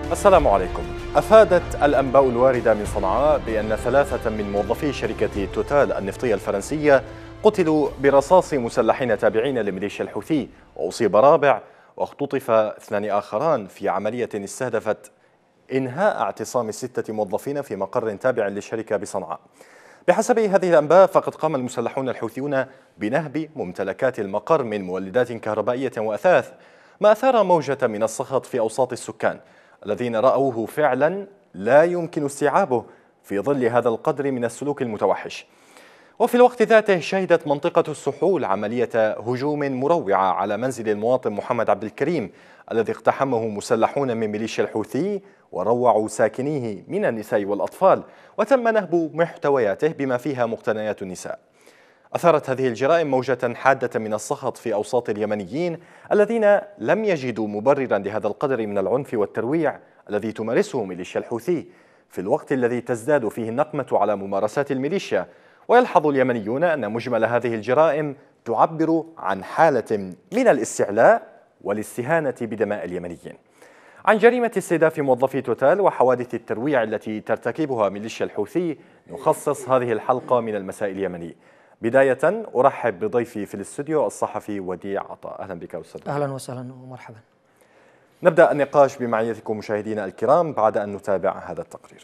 السلام عليكم. أفادت الأنباء الواردة من صنعاء بأن 3 من موظفي شركة توتال النفطية الفرنسية قتلوا برصاص مسلحين تابعين لميليشيا الحوثي، وأصيب رابع واختطف 2 آخران في عملية استهدفت إنهاء اعتصام 6 موظفين في مقر تابع للشركة بصنعاء. بحسب هذه الأنباء فقد قام المسلحون الحوثيون بنهب ممتلكات المقر من مولدات كهربائية وأثاث، ما أثار موجة من السخط في أوساط السكان الذين رأوه فعلا لا يمكن استيعابه في ظل هذا القدر من السلوك المتوحش. وفي الوقت ذاته شهدت منطقة السحول عملية هجوم مروعة على منزل المواطن محمد عبد الكريم الذي اقتحمه مسلحون من ميليشيا الحوثي وروعوا ساكنيه من النساء والأطفال، وتم نهب محتوياته بما فيها مقتنيات النساء. أثارت هذه الجرائم موجة حادة من السخط في أوساط اليمنيين الذين لم يجدوا مبررا لهذا القدر من العنف والترويع الذي تمارسه ميليشيا الحوثي في الوقت الذي تزداد فيه النقمة على ممارسات الميليشيا. ويلحظ اليمنيون أن مجمل هذه الجرائم تعبر عن حالة من الاستعلاء والاستهانة بدماء اليمنيين. عن جريمة استهداف موظفي توتال وحوادث الترويع التي ترتكبها ميليشيا الحوثي نخصص هذه الحلقة من المساء اليمني. بداية أرحب بضيفي في الاستوديو الصحفي وديع عطاء. أهلا بك أستاذ. أهلا وسهلا ومرحبا. نبدأ النقاش بمعيتكم مشاهدينا الكرام بعد أن نتابع هذا التقرير.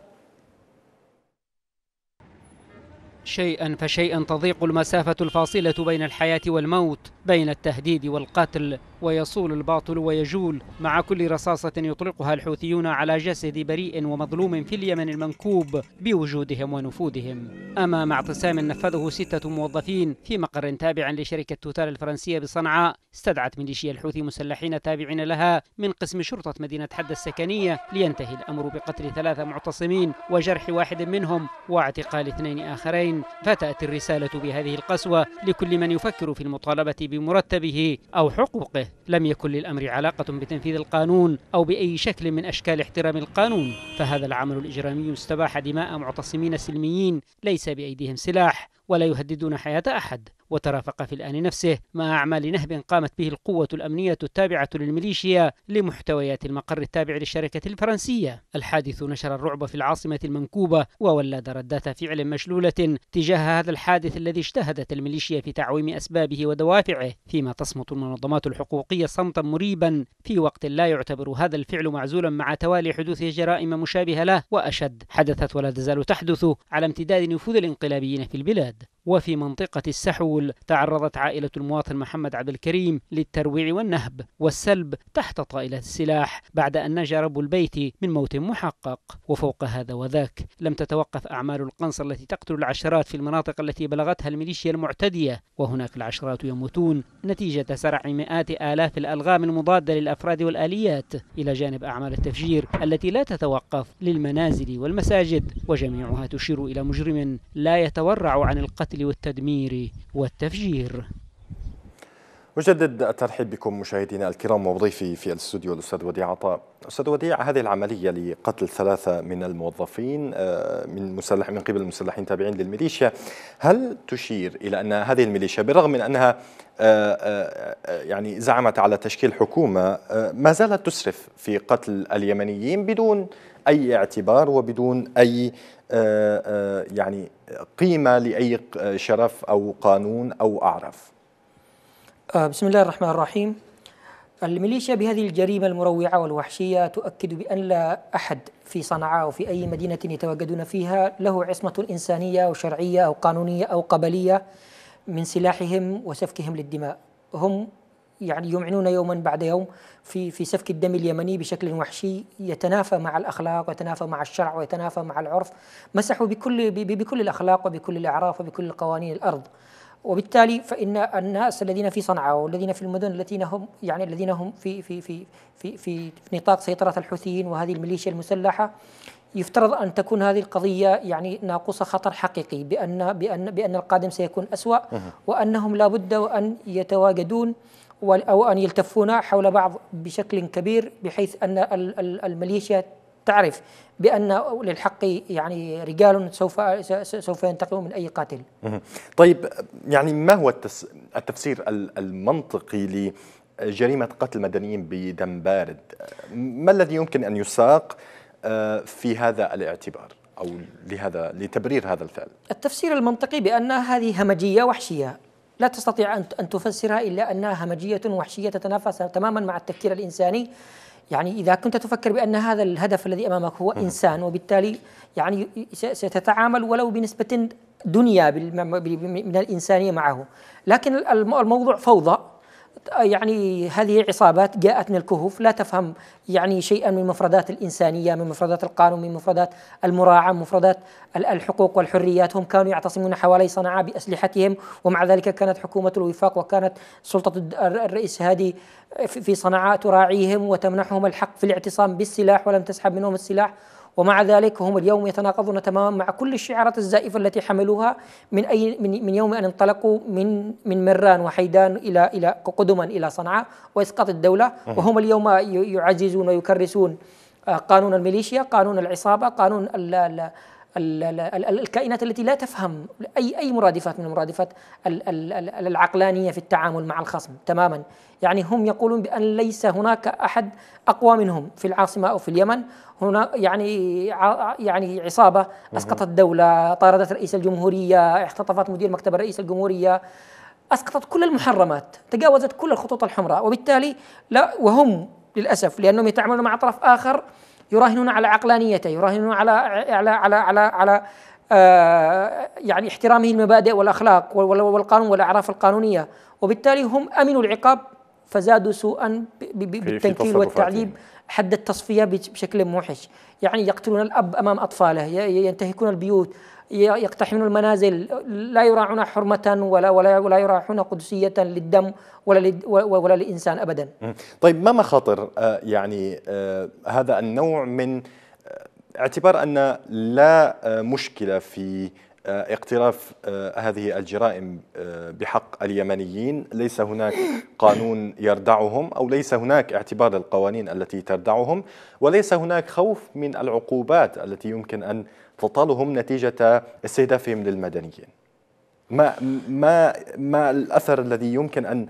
شيئا فشيئا تضيق المسافة الفاصلة بين الحياة والموت، بين التهديد والقتل، ويصول الباطل ويجول مع كل رصاصة يطلقها الحوثيون على جسد بريء ومظلوم في اليمن المنكوب بوجودهم ونفوذهم. أمام اعتصام نفذه 6 موظفين في مقر تابع لشركة توتال الفرنسية بصنعاء، استدعت ميليشيا الحوثي مسلحين تابعين لها من قسم شرطة مدينة حدة السكنية لينتهي الأمر بقتل 3 معتصمين وجرح 1 منهم واعتقال 2 آخرين. فتأتي الرسالة بهذه القسوة لكل من يفكر في المطالبة بمرتبه أو حقوقه. لم يكن للأمر علاقة بتنفيذ القانون أو بأي شكل من أشكال احترام القانون، فهذا العمل الإجرامي استباح دماء معتصمين سلميين ليس بأيديهم سلاح ولا يهددون حياة أحد، وترافق في الآن نفسه مع أعمال نهب قامت به القوة الأمنية التابعة للميليشيا لمحتويات المقر التابع للشركة الفرنسية. الحادث نشر الرعب في العاصمة المنكوبة وولد ردات فعل مشلولة تجاه هذا الحادث الذي اجتهدت الميليشيا في تعويم أسبابه ودوافعه، فيما تصمت المنظمات الحقوقية صمتا مريبا في وقت لا يعتبر هذا الفعل معزولا مع توالي حدوث جرائم مشابهة له وأشد حدثت ولا تزال تحدث على امتداد نفوذ الانقلابيين في البلاد. وفي منطقة السحول تعرضت عائلة المواطن محمد عبد الكريم للترويع والنهب والسلب تحت طائلة السلاح بعد أن نجا رب البيت من موت محقق. وفوق هذا وذاك لم تتوقف أعمال القنص التي تقتل العشرات في المناطق التي بلغتها الميليشيا المعتدية، وهناك العشرات يموتون نتيجة سرع مئات آلاف الألغام المضادة للأفراد والآليات، إلى جانب أعمال التفجير التي لا تتوقف للمنازل والمساجد، وجميعها تشير إلى مجرم لا يتورع عن القتل والتدمير والتفجير. أجدد الترحيب بكم مشاهدينا الكرام وضيفي في الاستوديو الأستاذ وديع عطاء. أستاذ وديع، هذه العملية لقتل 3 من الموظفين من قبل المسلحين تابعين للميليشيا، هل تشير إلى أن هذه الميليشيا بالرغم من أنها يعني زعمت على تشكيل حكومة ما زالت تسرف في قتل اليمنيين بدون أي اعتبار وبدون أي يعني قيمة لأي شرف أو قانون أو أعراف؟ بسم الله الرحمن الرحيم. الميليشيا بهذه الجريمة المروعة والوحشية تؤكد بأن لا أحد في صنعاء أو في أي مدينة يتواجدون فيها له عصمة إنسانية أو شرعية أو قانونية أو قبلية من سلاحهم وسفكهم للدماء. هم يعني يمعنون يوما بعد يوم في سفك الدم اليمني بشكل وحشي يتنافى مع الأخلاق ويتنافى مع الشرع ويتنافى مع العرف. مسحوا بكل الأخلاق وبكل الأعراف وبكل قوانين الأرض. وبالتالي فإن الناس الذين في صنعاء والذين في المدن الذين هم في نطاق سيطرة الحوثيين وهذه الميليشيا المسلحة، يفترض أن تكون هذه القضية يعني ناقصة خطر حقيقي بأن القادم سيكون أسوأ، وأنهم لا بد وأن يتواجدون أو أن يلتفون حول بعض بشكل كبير، بحيث أن الميليشيا تعرف بأن للحق يعني رجال سوف ينتقموا من أي قاتل. طيب، يعني ما هو التفسير المنطقي جريمة قتل مدنيين بدم بارد، ما الذي يمكن أن يساق في هذا الاعتبار أو لتبرير هذا الفعل؟ التفسير المنطقي بأن هذه همجية وحشية، لا تستطيع أن تفسرها إلا أنها همجية وحشية تتنافى تماما مع التفكير الإنساني. يعني إذا كنت تفكر بأن هذا الهدف الذي أمامك هو إنسان، وبالتالي يعني ستتعامل ولو بنسبة دنيا من الإنسانية معه، لكن الموضوع فوضى. يعني هذه عصابات جاءت من الكهوف لا تفهم يعني شيئا من مفردات الإنسانية، من مفردات القانون، من مفردات المراعاة، من مفردات الحقوق والحريات. هم كانوا يعتصمون حوالي صنعاء بأسلحتهم، ومع ذلك كانت حكومة الوفاق وكانت سلطة الرئيس هادي في صنعاء تراعيهم وتمنحهم الحق في الاعتصام بالسلاح ولم تسحب منهم السلاح، ومع ذلك هم اليوم يتناقضون تماما مع كل الشعارات الزائفة التي حملوها من يوم أن انطلقوا من مران وحيدان إلى قدما إلى صنعاء وإسقاط الدولة. وهم اليوم يعززون ويكرسون قانون الميليشيا، قانون العصابة، قانون الكائنات التي لا تفهم أي مرادفات من المرادفات العقلانية في التعامل مع الخصم تماما. يعني هم يقولون بأن ليس هناك أحد أقوى منهم في العاصمة أو في اليمن. هنا يعني عصابة أسقطت دولة، طاردت رئيس الجمهورية، اختطفت مدير مكتب رئيس الجمهورية، أسقطت كل المحرمات، تجاوزت كل الخطوط الحمراء. وبالتالي لا، وهم للأسف لأنهم يتعاملون مع طرف آخر يراهنون على عقلانيته، يراهنون على يعني احترامه المبادئ والأخلاق والقانون والأعراف القانونية، وبالتالي هم أمنوا العقاب فزادوا سوءا بالتنكيل والتعذيب حد التصفية بشكل موحش. يعني يقتلون الأب أمام أطفاله، ينتهكون البيوت، يقتحمون المنازل، لا يراعون حرمة ولا يراعون قدسية للدم ولا للإنسان أبدا. طيب ما مخاطر هذا النوع من اعتبار أن لا مشكلة في اقتراف هذه الجرائم بحق اليمنيين، ليس هناك قانون يردعهم أو ليس هناك اعتبار للقوانين التي تردعهم، وليس هناك خوف من العقوبات التي يمكن أن تطالهم نتيجة استهدافهم للمدنيين؟ ما الأثر الذي يمكن أن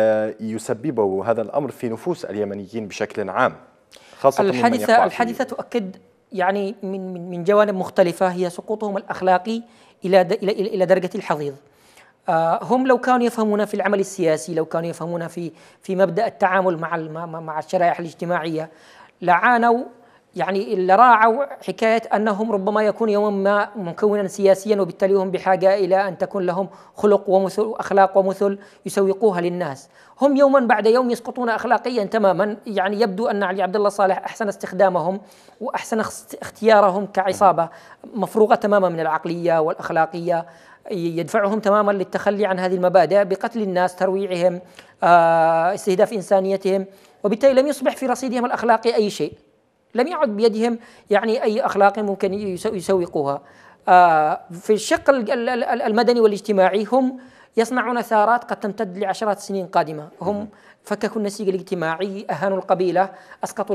يسببه هذا الأمر في نفوس اليمنيين بشكل عام، خاصة الحادثة تؤكد يعني من جوانب مختلفة، هي سقوطهم الأخلاقي إلى درجة الحضيض. هم لو كانوا يفهمون في العمل السياسي، لو كانوا يفهمون في مبدأ التعامل مع الشرائح الاجتماعية، لعانوا يعني لراعوا حكاية أنهم ربما يكون يوما ما مكونا سياسيا، وبالتالي هم بحاجة إلى أن تكون لهم خلق ومثل وأخلاق ومثل يسوقوها للناس. هم يوما بعد يوم يسقطون أخلاقيا تماما. يعني يبدو أن علي عبد الله صالح أحسن استخدامهم وأحسن اختيارهم كعصابة مفروغة تماما من العقلية والأخلاقية، يدفعهم تماما للتخلي عن هذه المبادئ بقتل الناس، ترويعهم، استهداف إنسانيتهم، وبالتالي لم يصبح في رصيدهم الأخلاقي أي شيء، لم يعد بيدهم يعني أي أخلاق ممكن يسوقوها. في الشق المدني والاجتماعي هم يصنعون ثارات قد تمتد لعشرات السنين قادمة. هم فككوا النسيج الاجتماعي، أهانوا القبيلة، أسقطوا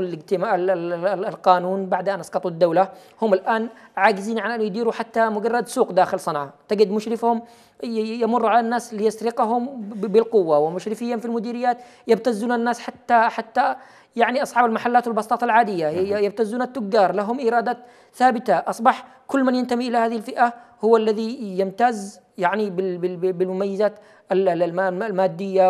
القانون بعد أن أسقطوا الدولة. هم الآن عاجزين عن أن يديروا حتى مجرد سوق داخل صنعاء، تجد مشرفهم يمر على الناس ليسرقهم بالقوة، ومشرفيا في المديريات يبتزون الناس حتى يعني أصحاب المحلات والبسطات العادية يبتزون التجار، لهم إيرادات ثابتة. أصبح كل من ينتمي إلى هذه الفئة هو الذي يمتاز يعني بالمميزات المادية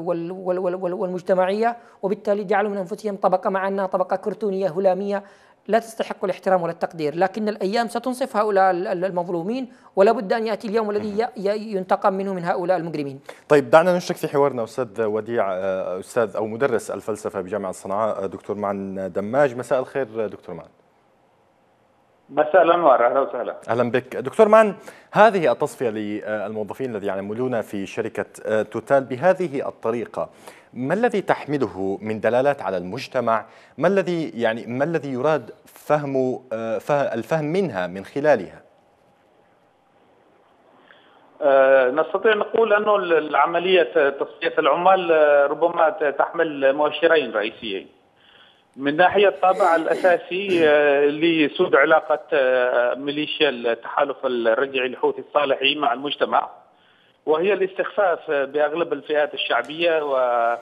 والمجتمعية، وبالتالي جعلوا من أنفسهم طبقة مع أنها طبقة كرتونية هلامية لا تستحق الاحترام ولا التقدير. لكن الأيام ستنصف هؤلاء المظلومين، ولا بد أن يأتي اليوم الذي ينتقم منه من هؤلاء المجرمين. طيب دعنا نشرك في حوارنا أستاذ وديع، أستاذ أو مدرس الفلسفة بجامعة صنعاء، دكتور معن دماج. مساء الخير دكتور معن. مساء الأنوار، أهلا وسهلا. أهلا بك دكتور معن. هذه التصفية للموظفين الذين يعملون في شركة توتال بهذه الطريقة، ما الذي تحمله من دلالات على المجتمع؟ ما الذي يراد الفهم منها من خلالها؟ نستطيع نقول أنه العملية تصفية العمال ربما تحمل مؤشرين رئيسيين. من ناحية الطابع الأساسي لسود علاقة ميليشيا التحالف الرجعي الحوثي الصالحي مع المجتمع، وهي الاستخفاف بأغلب الفئات الشعبية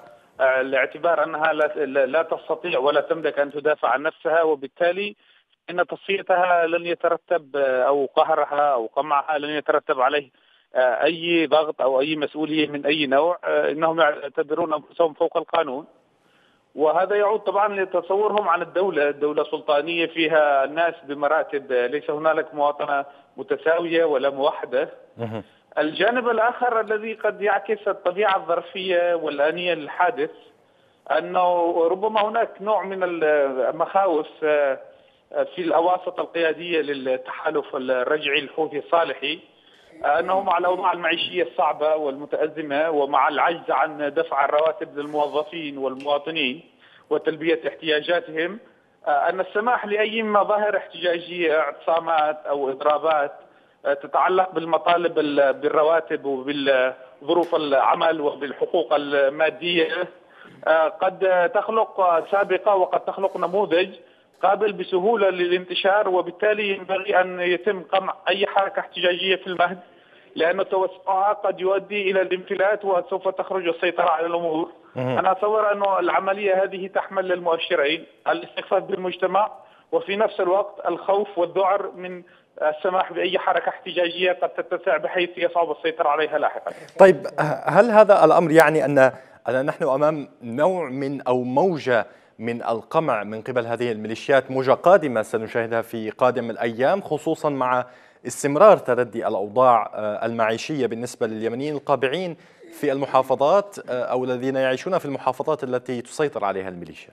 لاعتبار أنها لا تستطيع ولا تملك أن تدافع عن نفسها، وبالتالي إن تصفيتها لن يترتب أو قهرها أو قمعها لن يترتب عليه أي ضغط أو أي مسؤولية من أي نوع. إنهم يعتبرون أنفسهم فوق القانون، وهذا يعود طبعا لتصورهم عن الدولة سلطانية فيها الناس بمراتب، ليس هنالك مواطنة متساوية ولا موحدة. الجانب الآخر الذي قد يعكس الطبيعة الظرفية والآنية للحادث أنه ربما هناك نوع من المخاوف في الأواسط القيادية للتحالف الرجعي الحوثي الصالحي، أنه مع الأوضاع المعيشية الصعبة والمتأزمة ومع العجز عن دفع الرواتب للموظفين والمواطنين وتلبية احتياجاتهم، أن السماح لأي مظاهر احتجاجية، اعتصامات أو إضرابات تتعلق بالمطالب بالرواتب وبالظروف العمل وبالحقوق المادية قد تخلق سابقة وقد تخلق نموذج قابل بسهولة للانتشار، وبالتالي ينبغي أن يتم قمع أي حركة احتجاجية في المهد، لأن توسعها قد يؤدي إلى الانفلات وسوف تخرج السيطرة على الأمور. أنا أتصور أن العملية هذه تحمل المؤشرين: الاستخفاف بالمجتمع، وفي نفس الوقت الخوف والذعر من السماح بأي حركة احتجاجية قد تتسع بحيث يصعب السيطرة عليها لاحقا. طيب، هل هذا الأمر يعني أن نحن أمام نوع من أو موجة من القمع من قبل هذه الميليشيات، موجة قادمة سنشاهدها في قادم الأيام، خصوصا مع استمرار تردي الأوضاع المعيشية بالنسبة لليمنيين القابعين في المحافظات أو الذين يعيشون في المحافظات التي تسيطر عليها الميليشيا؟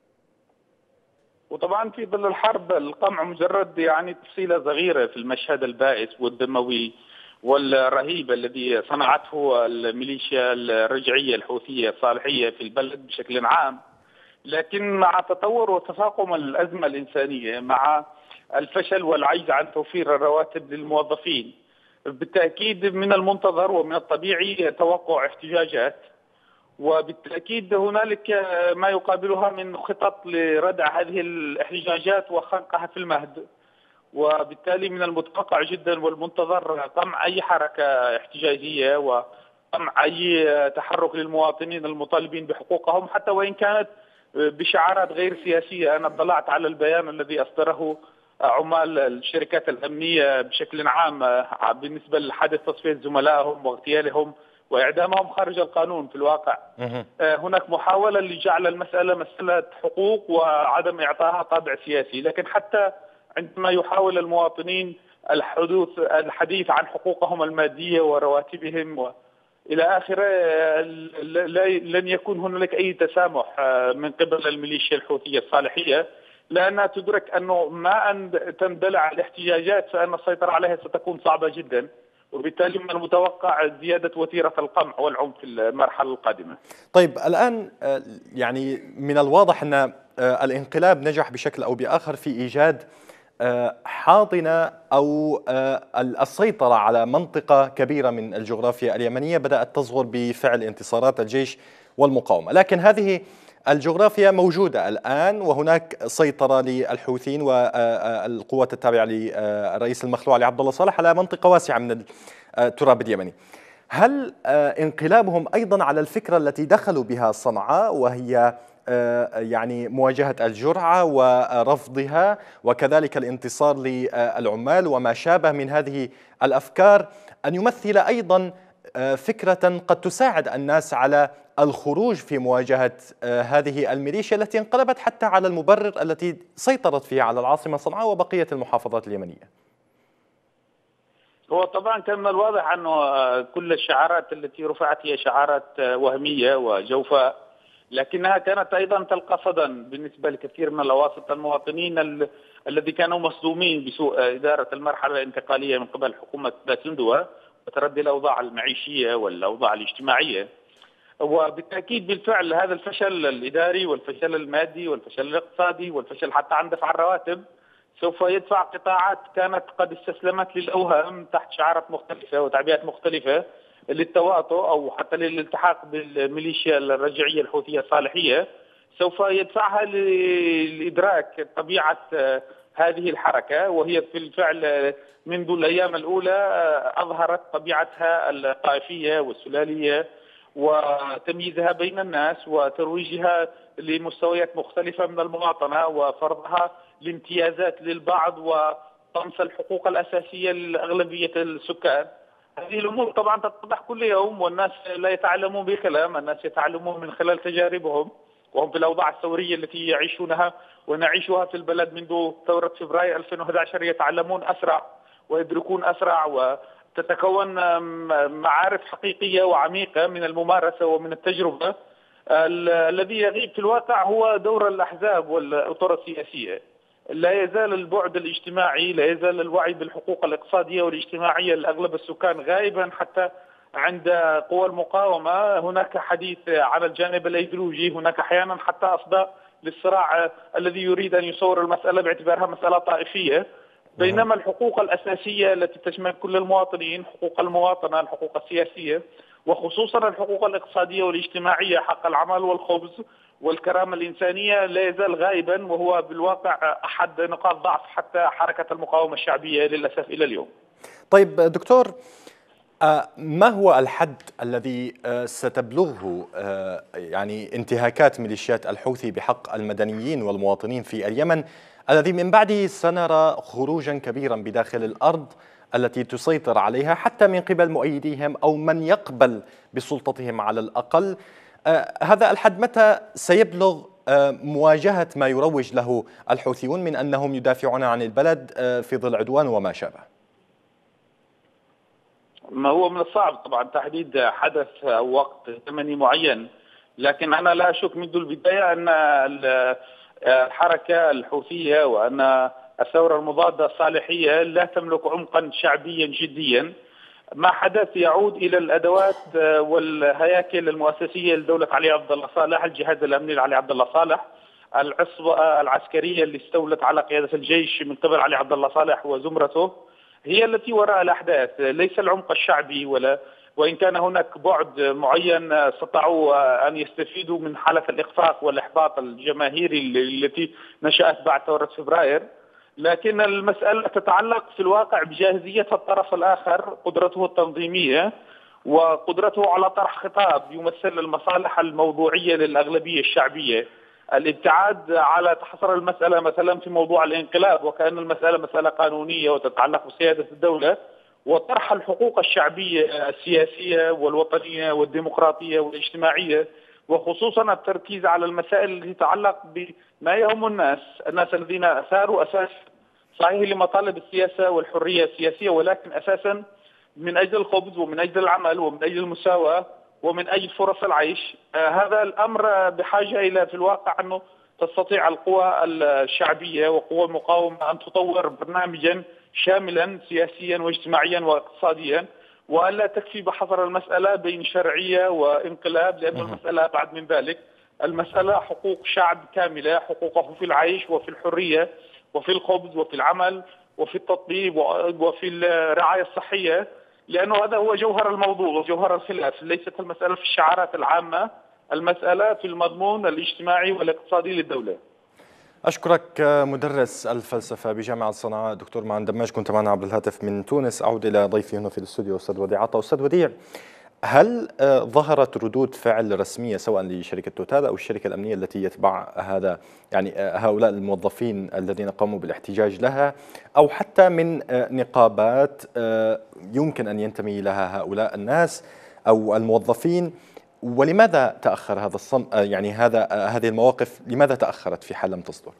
وطبعا في ظل الحرب القمع مجرد يعني تفصيلة صغيرة في المشهد البائس والدموي والرهيب الذي صنعته الميليشيا الرجعية الحوثية الصالحية في البلد بشكل عام. لكن مع تطور وتفاقم الأزمة الإنسانية، مع الفشل والعجز عن توفير الرواتب للموظفين، بالتأكيد من المنتظر ومن الطبيعي توقع احتجاجات، وبالتأكيد هنالك ما يقابلها من خطط لردع هذه الاحتجاجات وخنقها في المهد. وبالتالي من المتوقع جدا والمنتظر قمع أي حركة احتجاجية وقمع أي تحرك للمواطنين المطالبين بحقوقهم، حتى وإن كانت بشعارات غير سياسية. أنا اطلعت على البيان الذي أصدره عمال الشركات الأمنية بشكل عام بالنسبة لحادث تصفية زملائهم واغتيالهم وإعدامهم خارج القانون. في الواقع هناك محاولة لجعل المسألة مسألة حقوق وعدم إعطائها طابع سياسي، لكن حتى عندما يحاول المواطنين الحديث عن حقوقهم المادية ورواتبهم إلى آخره، لن يكون هنالك أي تسامح من قبل الميليشيا الحوثية الصالحية، لأنها تدرك أنه ما أن تندلع الاحتجاجات فإن السيطرة عليها ستكون صعبة جدا، وبالتالي من المتوقع زيادة وتيرة القمع والعنف في المرحلة القادمة. طيب، الآن يعني من الواضح أن الانقلاب نجح بشكل أو بآخر في إيجاد حاضنة أو السيطرة على منطقة كبيرة من الجغرافيا اليمنية بدأت تصغر بفعل انتصارات الجيش والمقاومة، لكن هذه الجغرافيا موجودة الآن وهناك سيطرة للحوثيين والقوات التابعة للرئيس المخلوع علي عبد الله صالح على منطقة واسعة من التراب اليمني. هل انقلابهم أيضا على الفكرة التي دخلوا بها صنعاء، وهي يعني مواجهة الجرعة ورفضها وكذلك الانتصار للعمال وما شابه من هذه الأفكار، أن يمثل أيضا فكرة قد تساعد الناس على الخروج في مواجهة هذه الميليشيا التي انقلبت حتى على المبرر التي سيطرت فيه على العاصمة صنعاء وبقية المحافظات اليمنية؟ هو طبعا كان من الواضح أنه كل الشعارات التي رفعت هي شعارات وهمية وجوفاء، لكنها كانت أيضا تلقى صدى بالنسبة لكثير من الأواسط المواطنين الذي كانوا مصدومين بسوء إدارة المرحلة الانتقالية من قبل حكومة باسندوة وتردي الأوضاع المعيشية والأوضاع الاجتماعية. وبالتأكيد بالفعل هذا الفشل الإداري والفشل المادي والفشل الاقتصادي والفشل حتى عن دفع الرواتب سوف يدفع قطاعات كانت قد استسلمت للأوهام تحت شعارات مختلفة وتعبئات مختلفة للتواطؤ أو حتى للالتحاق بالميليشيا الرجعية الحوثية الصالحية، سوف يدفعها لإدراك طبيعة هذه الحركة، وهي في الفعل منذ الأيام الأولى أظهرت طبيعتها الطائفية والسلالية وتمييزها بين الناس وترويجها لمستويات مختلفة من المواطنة وفرضها لامتيازات للبعض وطمس الحقوق الأساسية لأغلبية السكان. هذه الأمور طبعا تتضح كل يوم، والناس لا يتعلمون بكلام، الناس يتعلمون من خلال تجاربهم، وهم في الأوضاع الثورية التي يعيشونها ونعيشها في البلد منذ ثورة فبراير 2011 يتعلمون أسرع ويدركون أسرع، وتتكون معارف حقيقية وعميقة من الممارسة ومن التجربة. الذي يغيب في الواقع هو دور الأحزاب والأطر السياسية. لا يزال البعد الاجتماعي، لا يزال الوعي بالحقوق الاقتصادية والاجتماعية لأغلب السكان غائبا حتى عند قوى المقاومة. هناك حديث عن الجانب الأيديولوجي، هناك أحيانا حتى أصداء للصراع الذي يريد أن يصور المسألة باعتبارها مسألة طائفية، بينما الحقوق الأساسية التي تشمل كل المواطنين، حقوق المواطنة، الحقوق السياسية، وخصوصا الحقوق الاقتصادية والاجتماعية، حق العمل والخبز والكرامة الإنسانية، لا يزال غائبا، وهو بالواقع أحد نقاط ضعف حتى حركة المقاومة الشعبية للأسف إلى اليوم. طيب دكتور، ما هو الحد الذي ستبلغه يعني انتهاكات ميليشيات الحوثي بحق المدنيين والمواطنين في اليمن، الذي من بعده سنرى خروجا كبيرا بداخل الأرض التي تسيطر عليها حتى من قبل مؤيديهم أو من يقبل بسلطتهم على الأقل؟ هذا الحد متى سيبلغ مواجهة ما يروج له الحوثيون من أنهم يدافعون عن البلد في ظل عدوان وما شابه؟ ما هو من الصعب طبعا تحديد حدث أو وقت زمني معين، لكن أنا لا أشك منذ البداية أن الحركة الحوثية وأن الثورة المضادة الصالحية لا تملك عمقا شعبيا جديا. ما حدث يعود إلى الأدوات والهياكل المؤسسية لدولة علي عبد الله صالح، الجهاز الأمني لعلي عبد الله صالح، العصبة العسكرية اللي استولت على قيادة الجيش من قبل علي عبد الله صالح وزمرته، هي التي وراء الأحداث، ليس العمق الشعبي. وإن كان هناك بعد معين استطاعوا أن يستفيدوا من حالة الإخفاق والإحباط الجماهيري التي نشأت بعد ثورة فبراير، لكن المسألة تتعلق في الواقع بجاهزية الطرف الآخر، قدرته التنظيمية وقدرته على طرح خطاب يمثل المصالح الموضوعية للأغلبية الشعبية. الابتعاد على تحصر المسألة مثلا في موضوع الانقلاب وكأن المسألة مسألة قانونية وتتعلق بسيادة الدولة، وطرح الحقوق الشعبية السياسية والوطنية والديمقراطية والاجتماعية، وخصوصا التركيز على المسائل التي تتعلق بما يهم الناس الذين أثاروا أساس صحيح لمطالب السياسة والحرية السياسية، ولكن أساسا من أجل الخبز ومن أجل العمل ومن أجل المساواة ومن أجل فرص العيش. هذا الأمر بحاجة إلى في الواقع أنه تستطيع القوى الشعبية وقوى المقاومة أن تطور برنامجا شاملا سياسيا واجتماعيا واقتصاديا، وألا تكفي بحصر المسألة بين شرعية وانقلاب، لأن المسألة أبعد من ذلك. المسألة حقوق شعب كاملة، حقوقه في العيش وفي الحرية وفي الخبز وفي العمل وفي التطبيب وفي الرعاية الصحية، لأنه هذا هو جوهر الموضوع وجوهر الخلاف. ليست المسألة في الشعارات العامة، المسألة في المضمون الاجتماعي والاقتصادي للدولة. أشكرك مدرس الفلسفة بجامعة صنعاء دكتور معن دماج، كنت معنا عبر الهاتف من تونس. أعود إلى ضيفي هنا في الاستوديو أستاذ وديع عطا. أستاذ وديع، هل ظهرت ردود فعل رسمية سواء لشركة توتال أو الشركة الأمنية التي يتبع هذا يعني هؤلاء الموظفين الذين قاموا بالاحتجاج لها، أو حتى من نقابات يمكن أن ينتمي لها هؤلاء الناس أو الموظفين؟ ولماذا تأخر هذا يعني هذه المواقف لماذا تأخرت في حال لم تصدر؟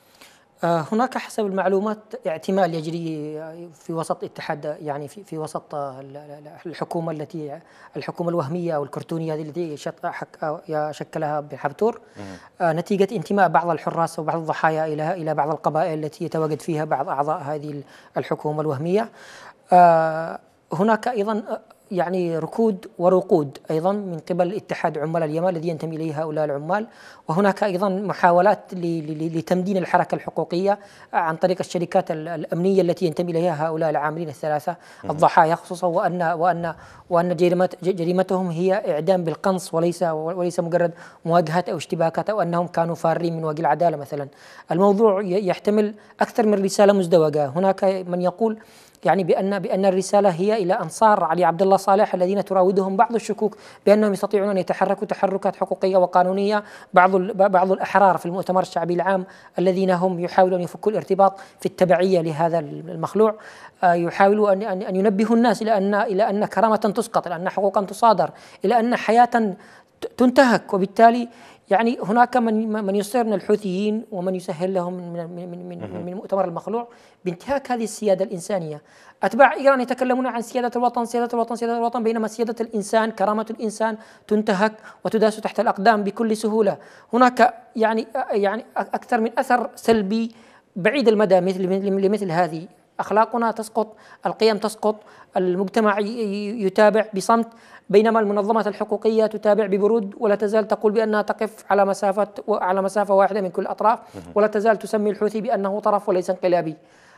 هناك حسب المعلومات اعتمال يجري في وسط اتحاد، يعني في وسط الحكومة الحكومة الوهمية أو الكرتونية التي شكلها بن حبتور، نتيجة انتماء بعض الحراس وبعض الضحايا إلى بعض القبائل التي يتواجد فيها بعض أعضاء هذه الحكومة الوهمية. هناك أيضا يعني ركود ورقود أيضا من قبل اتحاد عمال اليمن الذي ينتمي إليه هؤلاء العمال، وهناك أيضا محاولات لتمدين الحركة الحقوقية عن طريق الشركات الأمنية التي ينتمي إليها هؤلاء العاملين الثلاثة الضحايا خصوصا، وأن جريمتهم هي إعدام بالقنص وليس مجرد مواجهات أو اشتباكات أو أنهم كانوا فارين من وجه العدالة مثلا. الموضوع يحتمل أكثر من رسالة مزدوجة. هناك من يقول يعني بأن الرسالة هي إلى أنصار علي عبد الله صالح الذين تراودهم بعض الشكوك بأنهم يستطيعون أن يتحركوا تحركات حقوقية وقانونية. بعض الأحرار في المؤتمر الشعبي العام الذين هم يحاولون أن يفكوا الارتباط في التبعية لهذا المخلوع يحاولوا أن ينبهوا الناس إلى أن كرامة تسقط، إلى أن حقوقا تصادر، إلى أن حياة تنتهك. وبالتالي يعني هناك من يصر من الحوثيين ومن يسهل لهم من مؤتمر المخلوع بانتهاك هذه السيادة الإنسانية. أتباع إيران يتكلمون عن سيادة الوطن سيادة الوطن سيادة الوطن، بينما سيادة الإنسان كرامة الإنسان تنتهك وتداس تحت الأقدام بكل سهولة. هناك يعني أكثر من أثر سلبي بعيد المدى لمثل هذه. أخلاقنا تسقط، القيم تسقط، المجتمع يتابع بصمت، بينما المنظمات الحقوقية تتابع ببرود ولا تزال تقول بأنها تقف على مسافة واحدة من كل الأطراف، ولا تزال تسمي الحوثي بأنه طرف وليس انقلابي.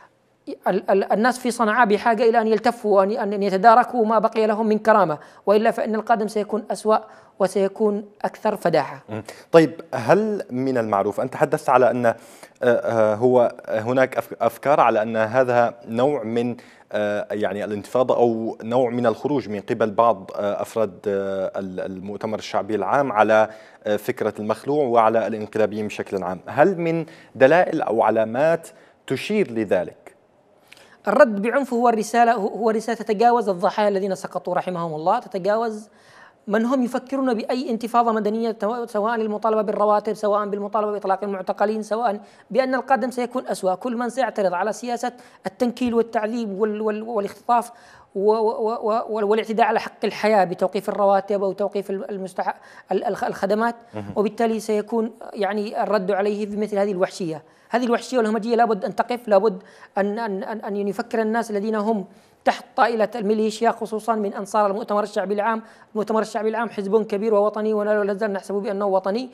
الناس في صنعاء بحاجة إلى أن يلتفوا وأن يتداركوا ما بقي لهم من كرامة، وإلا فإن القادم سيكون أسوأ وسيكون أكثر فداحة. طيب، هل من المعروف، أنت تحدثت على أن هو هناك أفكار على أن هذا نوع من يعني الانتفاضة أو نوع من الخروج من قبل بعض أفراد المؤتمر الشعبي العام على فكرة المخلوع وعلى الانقلابيين بشكل عام؟ هل من دلائل أو علامات تشير لذلك؟ الرد بعنف هو رسالة تتجاوز الضحايا الذين سقطوا رحمهم الله، تتجاوز من هم يفكرون بأي انتفاضة مدنية، سواء المطالبة بالرواتب، سواء بالمطالبة بإطلاق المعتقلين، سواء بأن القادم سيكون أسوأ. كل من سيعترض على سياسة التنكيل والتعذيب والاختطاف والاعتداء على حق الحياة بتوقيف الرواتب أو توقيف الخدمات، وبالتالي سيكون يعني الرد عليه بمثل هذه الوحشية. هذه الوحشية والهمجية لابد أن تقف، لابد أن يفكر الناس الذين هم تحت طائلة الميليشيا، خصوصا من أنصار المؤتمر الشعبي العام. المؤتمر الشعبي العام حزب كبير ووطني ولا نزال نحسب بأنه وطني.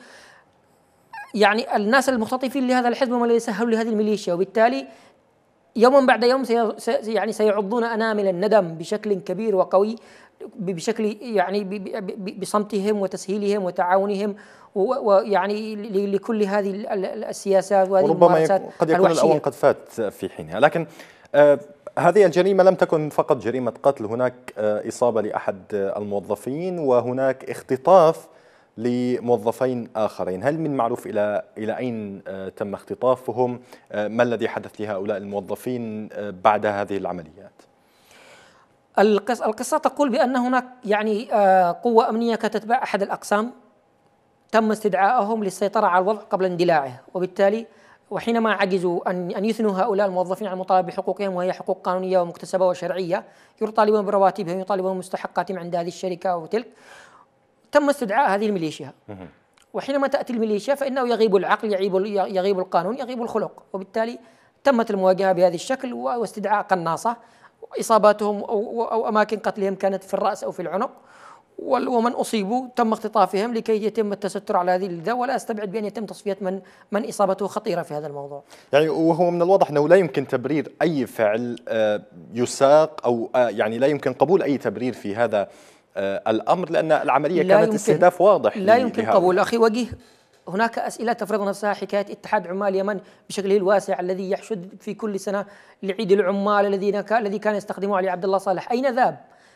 يعني الناس المختطفين لهذا الحزب هم الذين يسهلوا لهذه الميليشيا، وبالتالي يوما بعد يوم سيعضون أنامل الندم بشكل كبير وقوي، بشكل يعني بصمتهم وتسهيلهم وتعاونهم ويعني لكل هذه السياسات وهذه الممارسات وربما قد يكون الأوان قد فات في حينها. لكن هذه الجريمة لم تكن فقط جريمة قتل، هناك إصابة لأحد الموظفين وهناك اختطاف لموظفين آخرين. هل من معروف إلى أين تم اختطافهم؟ ما الذي حدث لهؤلاء الموظفين بعد هذه العمليات؟ القصة تقول بأن هناك يعني قوة أمنية كانت تتبع أحد الأقسام، تم استدعائهم للسيطرة على الوضع قبل اندلاعه، وبالتالي وحينما عجزوا أن يثنوا هؤلاء الموظفين عن المطالبة بحقوقهم، وهي حقوق قانونية ومكتسبة وشرعية، يطالبون برواتبهم، يطالبون بمستحقاتهم عند هذه الشركة وتلك، تم استدعاء هذه الميليشيا. وحينما تأتي الميليشيا فإنه يغيب العقل، يغيب القانون، يغيب الخلق، وبالتالي تمت المواجهة بهذا الشكل واستدعاء قناصة. إصاباتهم أو أماكن قتلهم كانت في الرأس أو في العنق، ومن أصيبوا تم اختطافهم لكي يتم التستر على هذه الذا، ولا أستبعد بأن يتم تصفية من إصابته خطيرة في هذا الموضوع. يعني وهو من الواضح أنه لا يمكن تبرير أي فعل يساق، أو يعني لا يمكن قبول أي تبرير في هذا الأمر، لأن العملية كانت استهداف واضح. لا يمكن قبول. أخي وجيه، هناك أسئلة تفرض نفسها، حكاية اتحاد عمال اليمن بشكله الواسع الذي يحشد في كل سنة لعيد العمال الذي كان يستخدمه علي عبد الله صالح، أين ذهب؟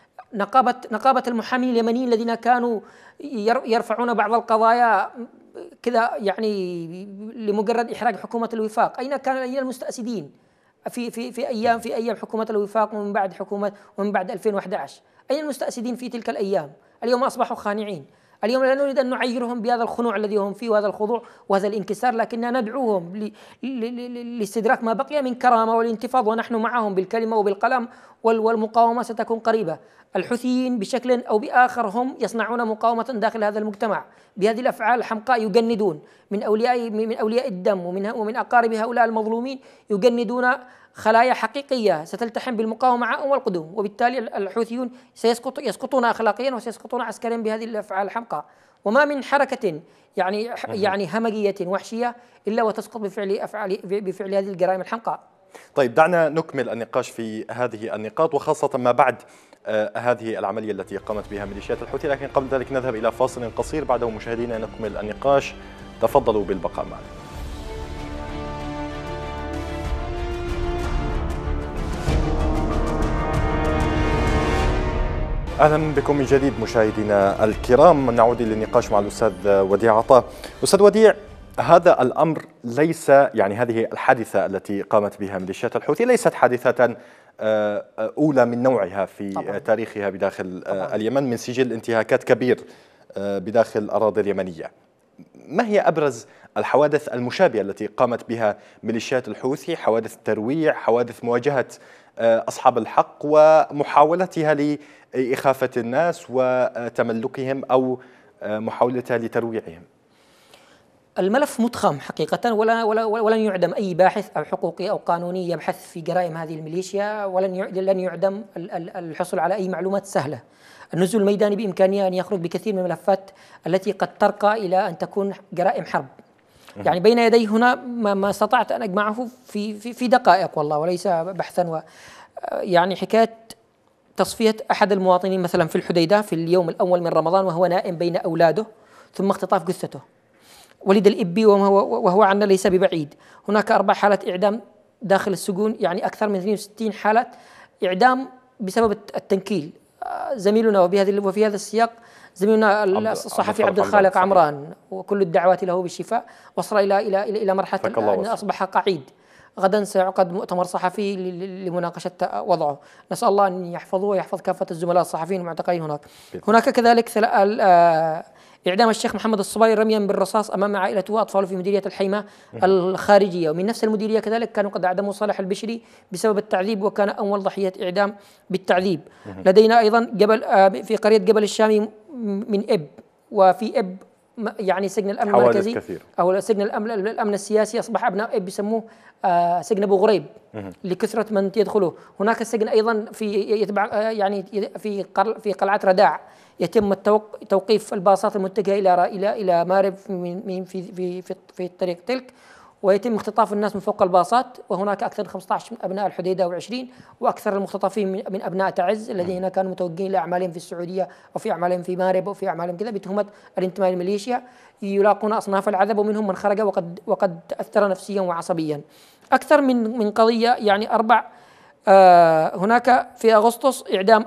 نقابة المحامين اليمنيين الذين كانوا يرفعون بعض القضايا كذا يعني لمجرد إحراج حكومة الوفاق، أين كان المستأسدين في أيام حكومة الوفاق ومن بعد 2011؟ أين المستأسدين في تلك الأيام؟ اليوم أصبحوا خانعين. اليوم لا نريد أن نعيرهم بهذا الخنوع الذي هم فيه وهذا الخضوع وهذا الانكسار، لكننا ندعوهم لاستدراك ما بقي من كرامة والانتفاض، ونحن معهم بالكلمة وبالقلم، والمقاومة ستكون قريبة. الحوثيين بشكل أو بآخر هم يصنعون مقاومة داخل هذا المجتمع بهذه الأفعال الحمقاء، يجندون من أولياء الدم ومن أقارب هؤلاء المظلومين، يجندون خلايا حقيقية ستلتحم بالمقاومة معهم والقدوم، وبالتالي الحوثيون يسقطون أخلاقيا وسيسقطون عسكريا بهذه الأفعال الحمقاء. وما من حركة يعني همجية وحشية إلا وتسقط بفعل هذه الجرائم الحمقاء. طيب، دعنا نكمل النقاش في هذه النقاط، وخاصة ما بعد هذه العملية التي قامت بها ميليشيات الحوثي. لكن قبل ذلك نذهب إلى فاصل قصير، بعده مشاهدينا نكمل النقاش. تفضلوا بالبقاء معنا. أهلا بكم من جديد مشاهدينا الكرام. نعود للنقاش مع الأستاذ وديع عطا. أستاذ وديع، هذا الأمر ليس هذه الحادثة التي قامت بها ميليشيات الحوثي ليست حادثة أولى من نوعها في طبعا. تاريخها بداخل طبعا. اليمن، من سجل انتهاكات كبير بداخل الأراضي اليمنية. ما هي أبرز الحوادث المشابهة التي قامت بها ميليشيات الحوثي؟ حوادث ترويع، حوادث مواجهة أصحاب الحق ومحاولتها لإخافة الناس وتملكهم أو محاولتها لترويعهم. الملف مضخم حقيقة، ولن يعدم أي باحث أو حقوقي أو قانوني يبحث في جرائم هذه الميليشيا، ولن يعدم الحصول على أي معلومات سهلة. النزول الميداني بإمكانية أن يخرج بكثير من الملفات التي قد ترقى إلى أن تكون جرائم حرب. يعني بين يدي هنا ما استطعت أن أجمعه في دقائق والله، وليس بحثا. يعني حكاية تصفية أحد المواطنين مثلا في الحديدة في اليوم الأول من رمضان وهو نائم بين أولاده، ثم اختطاف جثته. ولد الإبي وهو عنا ليس ببعيد. هناك 4 حالات إعدام داخل السجون، يعني أكثر من 62 حالة إعدام بسبب التنكيل. زميلنا وفي هذا السياق زميلنا الصحفي عبد الخالق عمران، وكل الدعوات له بالشفاء، وصل إلى مرحلة أن أصبح قعيد. غدا سيعقد مؤتمر صحفي لمناقشة وضعه. نسأل الله أن يحفظه ويحفظ كافة الزملاء الصحفيين المعتقلين هناك كذلك إعدام الشيخ محمد الصباي رميا بالرصاص أمام عائلته وأطفاله في مديرية الحيمة الخارجية. ومن نفس المديرية كذلك كانوا قد أعدموا صالح البشري بسبب التعذيب، وكان أول ضحية إعدام بالتعذيب. لدينا أيضا في قرية جبل الشامي من إب، وفي إب يعني سجن الأمن المركزي أو سجن الأمن السياسي أصبح أبناء إب يسموه سجن أبو غريب لكثرة من يدخله. هناك السجن أيضا يتبع في قلعة رداع يتم توقيف الباصات المتجهة إلى مارب في الطريق تلك، ويتم اختطاف الناس من فوق الباصات. وهناك أكثر من 15 من أبناء الحديدة و20، وأكثر المختطفين من أبناء تعز الذين كانوا متوجهين لأعمالهم في السعودية وفي أعمالهم في مارب وفي أعمالهم كذا بتهمة الانتماء للميليشيا، يلاقون أصناف العذاب، ومنهم من خرج وقد تأثر نفسيا وعصبيا. أكثر من قضية، يعني 4. هناك في أغسطس إعدام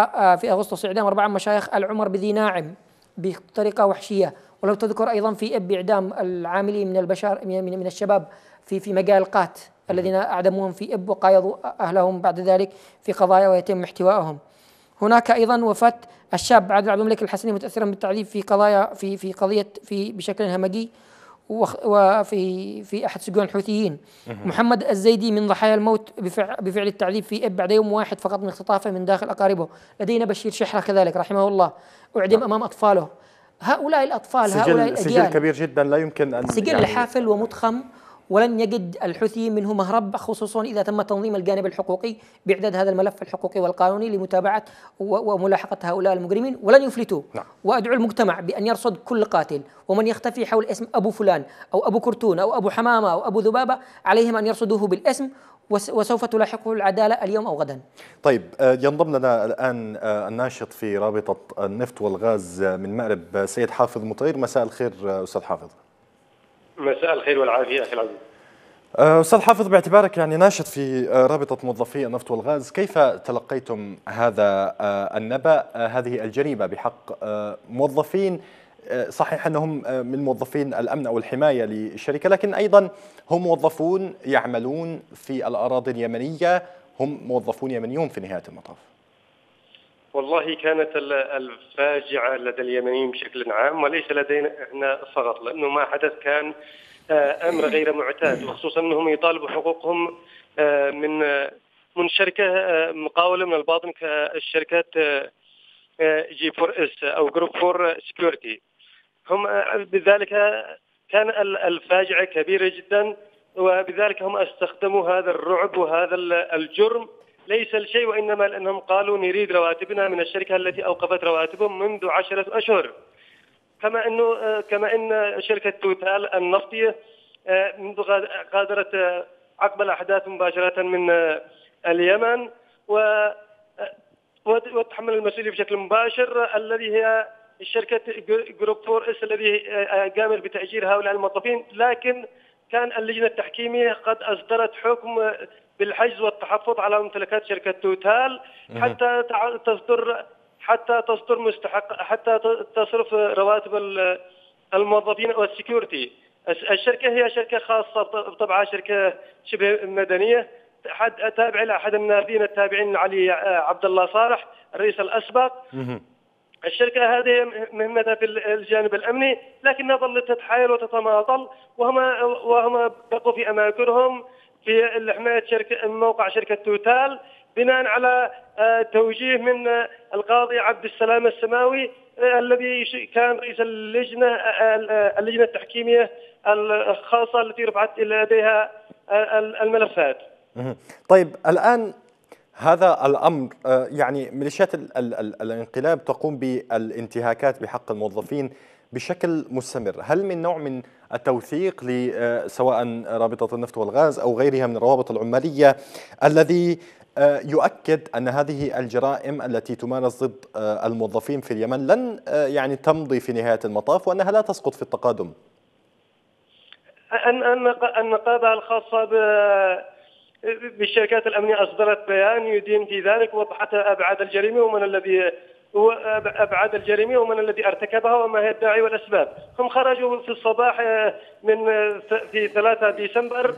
4 مشايخ العمر بذي ناعم بطريقة وحشية. ولو تذكر أيضا في إب إعدام العاملين من البشر من الشباب في مجال قات الذين أعدموهم في إب وقايضوا أهلهم بعد ذلك في قضايا ويتم احتوائهم. هناك أيضا وفاة الشاب عادل عبد الملك الحسني متأثرا بالتعذيب في قضايا في قضية بشكل همجي وفي أحد سجون الحوثيين. محمد الزيدي من ضحايا الموت بفعل التعذيب في إب بعد يوم واحد فقط من اختطافه من داخل أقاربه. لدينا بشير شحرة كذلك رحمه الله أعدم أمام أطفاله. هؤلاء الأطفال هؤلاء الأجيال سجل كبير جدا، لا يمكن أن سجل حافل ومضخم، ولن يجد الحوثيين منه مهرب، خصوصا إذا تم تنظيم الجانب الحقوقي بإعداد هذا الملف الحقوقي والقانوني لمتابعة وملاحقة هؤلاء المجرمين، ولن يفلتوا. وأدعو المجتمع بأن يرصد كل قاتل، ومن يختفي حول اسم أبو فلان أو أبو كرتون أو أبو حمامة أو أبو ذبابة عليهم أن يرصدوه بالاسم، وسوف تلاحقه العدالة اليوم أو غدا. طيب، ينضم لنا الآن الناشط في رابطة النفط والغاز من مأرب سيد حافظ مطير. مساء الخير أستاذ حافظ. مساء الخير والعافية أخي العزيز. أستاذ حافظ، باعتبارك ناشط في رابطة موظفي النفط والغاز، كيف تلقيتم هذا النبأ، هذه الجريمة بحق موظفين؟ صحيح أنهم من موظفين الأمن أو الحماية للشركة، لكن أيضا هم موظفون يعملون في الأراضي اليمنية، هم موظفون يمنيون في نهاية المطاف. والله كانت الفاجعة لدى اليمنيين بشكل عام، وليس لدينا احنا فقط، لأنه ما حدث كان أمر غير معتاد، وخصوصا أنهم يطالبوا حقوقهم من شركة مقاولة من الباطن كالشركات G4S أو Group 4 Security. هم بذلك كان الفاجعة كبيرة جدا، وبذلك هم استخدموا هذا الرعب وهذا الجرم ليس الشيء، وإنما لأنهم قالوا نريد رواتبنا من الشركة التي أوقفت رواتبهم منذ 10 أشهر. كما أن شركة توتال النفطية منذ غادرت عقب الأحداث مباشرة من اليمن وتحمل المسؤولية بشكل مباشر، الذي هي الشركة جروب 4S الذي قامت بتأجير هؤلاء الموظفين. لكن كان اللجنة التحكيمية قد أصدرت حكم بالحجز والتحفظ على ممتلكات شركة توتال حتى تصدر حتى تصدر حتى تصرف رواتب الموظفين والسكيورتي. الشركة هي شركة خاصة بطبعها، شركة شبه مدنية تابعة لأحد النافذين التابعين لعلي عبد الله صالح الرئيس الأسبق. الشركة هذه مهمتها في الجانب الأمني، لكنها ظلت تتحايل وتتماطل، وهم بقوا في أماكنهم في حماية موقع شركة توتال، بناء على توجيه من القاضي عبد السلام السماوي الذي كان رئيس اللجنة التحكيمية الخاصة التي رفعت لديها الملفات. طيب الآن هذا الأمر يعني ميليشيات الانقلاب تقوم بالانتهاكات بحق الموظفين بشكل مستمر. هل من نوع من التوثيق سواء رابطة النفط والغاز أو غيرها من الروابط العمالية الذي يؤكد أن هذه الجرائم التي تمارس ضد الموظفين في اليمن لن يعني تمضي في نهاية المطاف وأنها لا تسقط في التقادم؟ النقابة الخاصة بالشركات الأمنية أصدرت بيان يدين في ذلك، وضحت أبعاد الجريمة ومن الذي ارتكبها وما هي الداعي والأسباب. هم خرجوا في الصباح في 3 ديسمبر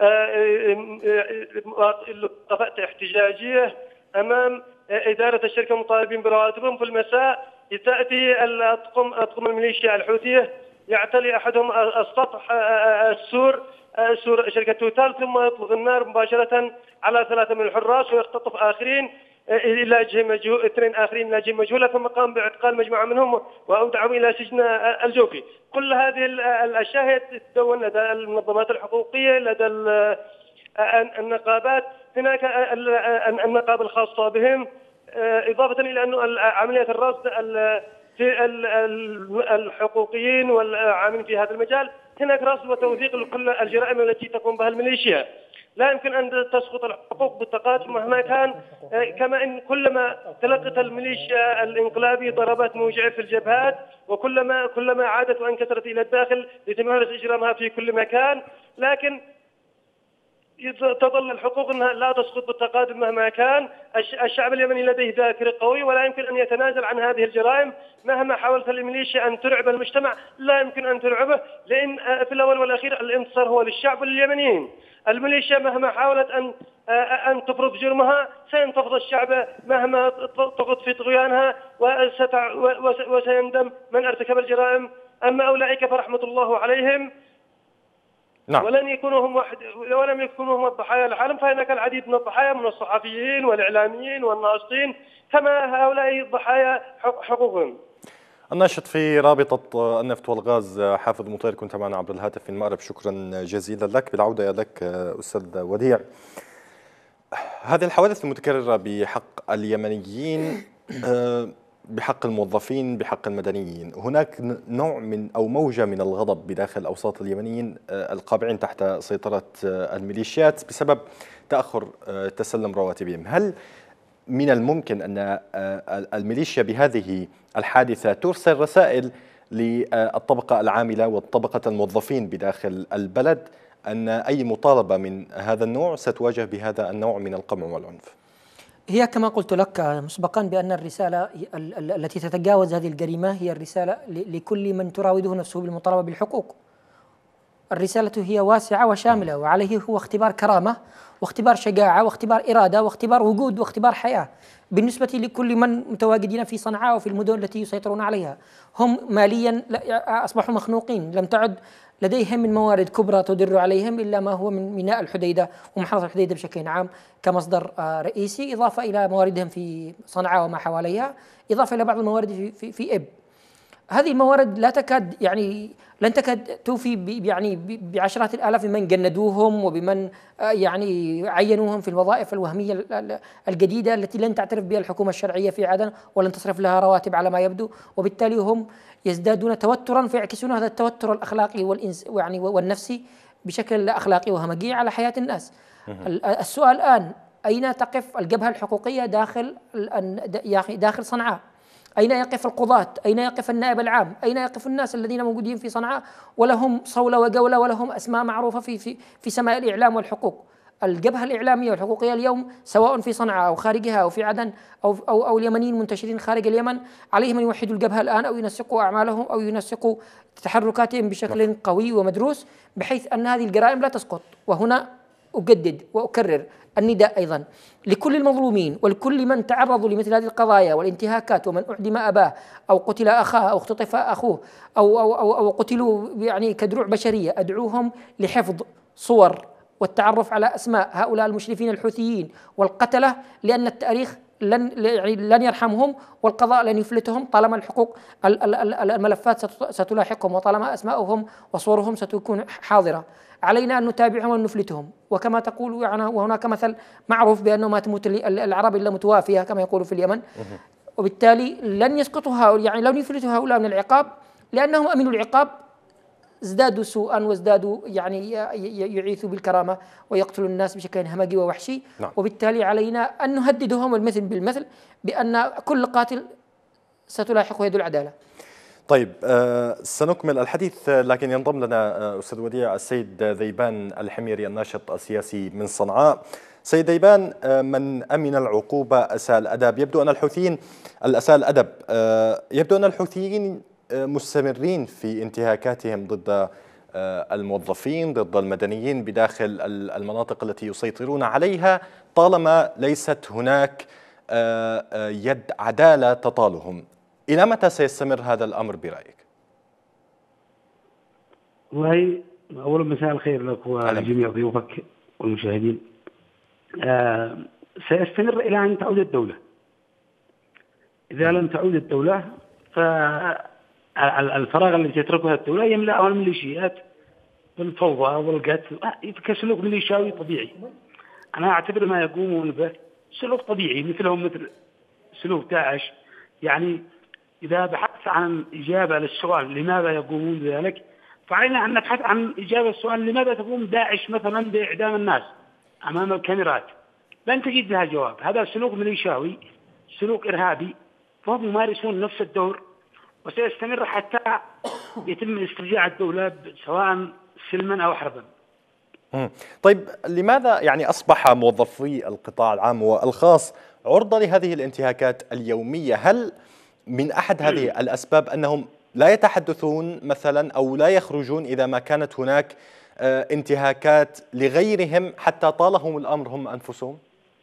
وقفات احتجاجية أمام إدارة الشركة مطالبين برواتبهم. في المساء تأتي أطقم الميليشيا الحوثية، يعتلي أحدهم السطح سور شركة توتال، ثم يطلق النار مباشرة على 3 من الحراس ويختطف آخرين إلى جهة مجهولة، 2 آخرين إلى جهة مجهولة، ثم قام باعتقال مجموعة منهم وأودعهم إلى سجن الجوفي. كل هذه الأشياء تتدون لدى المنظمات الحقوقية، لدى النقابات. هناك النقابة الخاصة بهم، إضافة إلى أن عملية الرصد في الحقوقيين والعاملين في هذا المجال، هناك رصد وتوثيق لكل الجرائم التي تقوم بها الميليشيا. لا يمكن أن تسقط الحقوق بالتقادم مهما كان، كما إن كلما تلقت الميليشيا الانقلابي ضربات موجعة في الجبهات، وكلما عادت وانكسرت إلى الداخل لتمارس إجرامها في كل مكان، لكن تظل الحقوق أنها لا تسقط بالتقادم مهما كان. الشعب اليمني لديه ذاكرة قوي ولا يمكن أن يتنازل عن هذه الجرائم. مهما حاولت الميليشيا أن ترعب المجتمع لا يمكن أن ترعبه، لأن في الأول والأخير الانتصار هو للشعب واليمنيين. الميليشيا مهما حاولت أن تفرض جرمها سينتفض الشعب مهما تغط في طغيانها، وسيندم من ارتكب الجرائم. أما أولئك فرحمة الله عليهم، نعم. ولم يكونوا هم الضحايا لحالهم، فهناك العديد من الضحايا من الصحفيين والإعلاميين والناشطين، كما هؤلاء الضحايا حقوقهم. الناشط في رابطة النفط والغاز حافظ مطير كنت معنا عبر الهاتف من المأرب، شكرا جزيلا لك. بالعودة لك أستاذ وديع، هذه الحوادث المتكررة بحق اليمنيين، بحق الموظفين، بحق المدنيين، هناك نوع من أو موجة من الغضب بداخل أوساط اليمنيين القابعين تحت سيطرة الميليشيات بسبب تأخر تسلم رواتبهم. هل من الممكن أن الميليشيا بهذه الحادثة ترسل رسائل للطبقة العاملة والطبقة الموظفين بداخل البلد أن أي مطالبة من هذا النوع ستواجه بهذا النوع من القمع والعنف؟ هي كما قلت لك مسبقا بأن الرسالة التي تتجاوز هذه الجريمة هي الرسالة لكل من تراوده نفسه بالمطالبة بالحقوق. الرسالة هي واسعة وشاملة، وعليه هو اختبار كرامة واختبار شجاعة واختبار إرادة واختبار وجود واختبار حياة بالنسبة لكل من متواجدين في صنعاء وفي المدن التي يسيطرون عليها. هم ماليا أصبحوا مخنوقين، لم تعد لديهم من موارد كبرى تدر عليهم إلا ما هو من ميناء الحديدة ومحافظة الحديدة بشكل عام كمصدر رئيسي، إضافة إلى مواردهم في صنعاء وما حواليها، إضافة إلى بعض الموارد في إب. هذه الموارد لا تكاد لن تكاد توفي بعشرات الآلاف من جندوهم وبمن عينوهم في الوظائف الوهمية الجديدة التي لن تعترف بها الحكومة الشرعية في عدن ولن تصرف لها رواتب على ما يبدو، وبالتالي هم يزدادون توترا فيعكسون هذا التوتر الأخلاقي والنفسي بشكل لا أخلاقي وهمجي على حياة الناس. السؤال الآن أين تقف الجبهة الحقوقية داخل صنعاء؟ أين يقف القضاة؟ أين يقف النائب العام؟ أين يقف الناس الذين موجودين في صنعاء ولهم صولة وجولة ولهم أسماء معروفة في سماء الإعلام والحقوق؟ الجبهة الإعلامية والحقوقية اليوم سواء في صنعاء أو خارجها أو في عدن أو اليمنيين المنتشرين خارج اليمن، عليهم أن يوحدوا الجبهة الآن أو ينسقوا أعمالهم أو ينسقوا تحركاتهم بشكل قوي ومدروس بحيث أن هذه الجرائم لا تسقط. وهنا أجدد وأكرر النداء أيضا لكل المظلومين ولكل من تعرضوا لمثل هذه القضايا والانتهاكات، ومن أعدم أباه أو قتل أخاه أو اختطف أخوه أو قتلوا يعني كدروع بشرية، أدعوهم لحفظ صور والتعرف على أسماء هؤلاء المشرفين الحوثيين والقتلة، لأن التاريخ لن يرحمهم والقضاء لن يفلتهم طالما الحقوق الملفات ستلاحقهم وطالما أسماءهم وصورهم ستكون حاضرة. علينا أن نتابعهم وأن نفلتهم، وكما تقول يعني وهناك مثل معروف بأنه ما تموت العرب إلا متوافية كما يقولوا في اليمن، وبالتالي لن يسقطوا هؤلاء يعني لن يفلتوا هؤلاء من العقاب، لأنهم أمنوا العقاب ازدادوا سوءا وازدادوا يعني يعيثوا بالكرامة ويقتلوا الناس بشكل همجي ووحشي. نعم. وبالتالي علينا أن نهددهم المثل بالمثل بأن كل قاتل ستلاحقه يد العدالة. طيب سنكمل الحديث، لكن ينضم لنا أستاذ وديع السيد ذيبان الحميري الناشط السياسي من صنعاء. سيد ذيبان، من أمن العقوبة أساء الأدب. يبدو أن الحوثيين مستمرين في انتهاكاتهم ضد الموظفين، ضد المدنيين بداخل المناطق التي يسيطرون عليها، طالما ليست هناك يد عدالة تطالهم. إلى متى سيستمر هذا الأمر برأيك؟ والله أولا مساء الخير لك ولجميع ضيوفك والمشاهدين. سيستمر إلى أن تعود الدولة. إذا لم تعود الدولة فالفراغ الذي تتركها الدولة يملأه الميليشيات بالفوضى والقتل كسلوك ميليشياوي طبيعي. أنا أعتبر ما يقومون به سلوك طبيعي مثل سلوك داعش. يعني إذا بحثت عن إجابة للسؤال لماذا يقومون بذلك، فعلينا أن نبحث عن إجابة السؤال لماذا تقوم داعش مثلا بإعدام الناس أمام الكاميرات. لن تجد لها جواب. هذا سلوك ميليشياوي، سلوك إرهابي، فهم يمارسون نفس الدور وسيستمر حتى يتم استرجاع الدولة سواء سلما أو حربا. طيب لماذا يعني أصبح موظفي القطاع العام والخاص عرضة لهذه الانتهاكات اليومية؟ هل من أحد هذه الأسباب أنهم لا يتحدثون مثلا أو لا يخرجون إذا ما كانت هناك انتهاكات لغيرهم حتى طالهم الأمر هم أنفسهم؟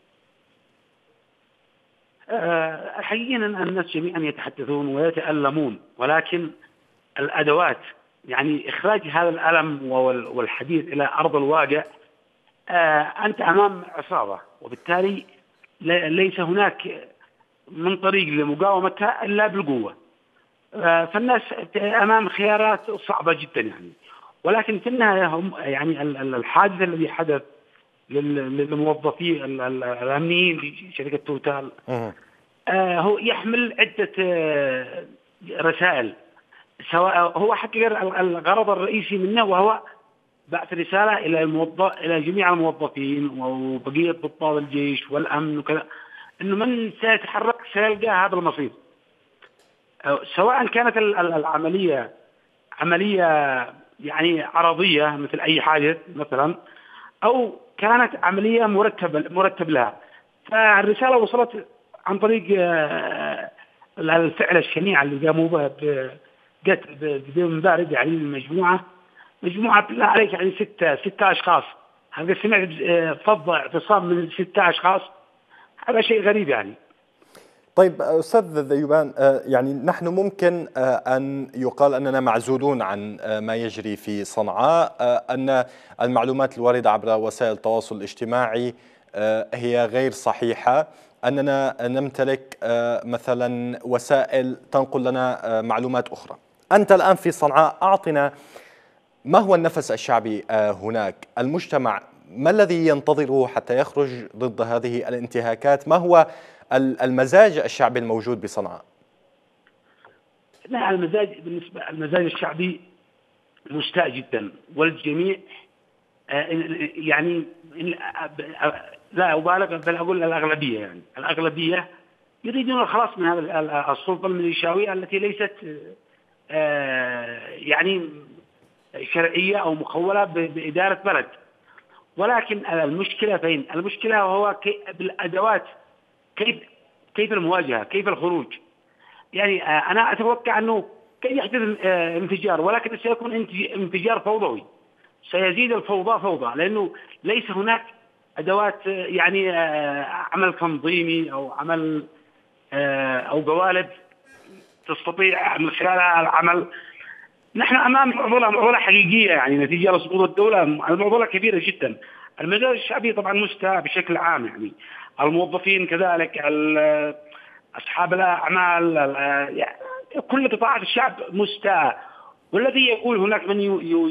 حقيقة الناس جميعا يتحدثون ويتألمون، ولكن الأدوات يعني إخراج هذا الألم والحديث إلى أرض الواقع، أنت أمام عصابة، وبالتالي ليس هناك من طريق لمقاومتها إلا بالقوة. فالناس أمام خيارات صعبة جدا يعني. ولكن في النهاية هم يعني الحادث الذي حدث للموظفي الأمنيين لشركة توتال هو يحمل عدة رسائل. سواء هو حقيقة الغرض الرئيسي منه وهو بعث رسالة إلى جميع الموظفين وبقية ضباط الجيش والأمن وكذا، إنه من سيتحرك سيلقى هذا المصير، سواء كانت العملية عملية يعني عرضية مثل أي حادث مثلا، أو كانت عملية مرتب لها. فالرسالة وصلت عن طريق الفعل الشنيع اللي قاموا به بقتل بدون بارد يعني مجموعة بالله عليك يعني ستة أشخاص. هذا سمعت فض اعتصام من 6 أشخاص، هذا شيء غريب يعني. طيب أستاذ ذيبان، يعني نحن ممكن أن يقال أننا معزولون عن ما يجري في صنعاء، أن المعلومات الواردة عبر وسائل التواصل الاجتماعي هي غير صحيحة، أننا نمتلك مثلا وسائل تنقل لنا معلومات أخرى. أنت الآن في صنعاء، أعطنا ما هو النفس الشعبي هناك؟ المجتمع ما الذي ينتظره حتى يخرج ضد هذه الانتهاكات؟ ما هو المزاج الشعبي الموجود بصنعاء؟ لا، المزاج الشعبي مستاء جدا، والجميع يعني لا أبالغ بل أقول الأغلبية، يعني الأغلبية يريدون الخلاص من هذا السلطة الميليشياوية التي ليست يعني شرعية أو مخولة بإدارة بلد. ولكن المشكلة فين؟ المشكلة هو بالأدوات، كيف المواجهة، كيف الخروج. يعني أنا أتوقع أنه قد يحدث انفجار، ولكن سيكون انفجار فوضوي، سيزيد الفوضى فوضى، لأنه ليس هناك أدوات يعني عمل تنظيمي أو عمل أو قوالب تستطيع من خلالها العمل. نحن أمام معضلة حقيقية، يعني نتيجة لسقوط الدولة. المعضلة كبيرة جدا. المجال الشعبي طبعا مستاء بشكل عام، يعني الموظفين كذلك، أصحاب الأعمال، يعني كل قطاعات الشعب مستاء. والذي يقول هناك من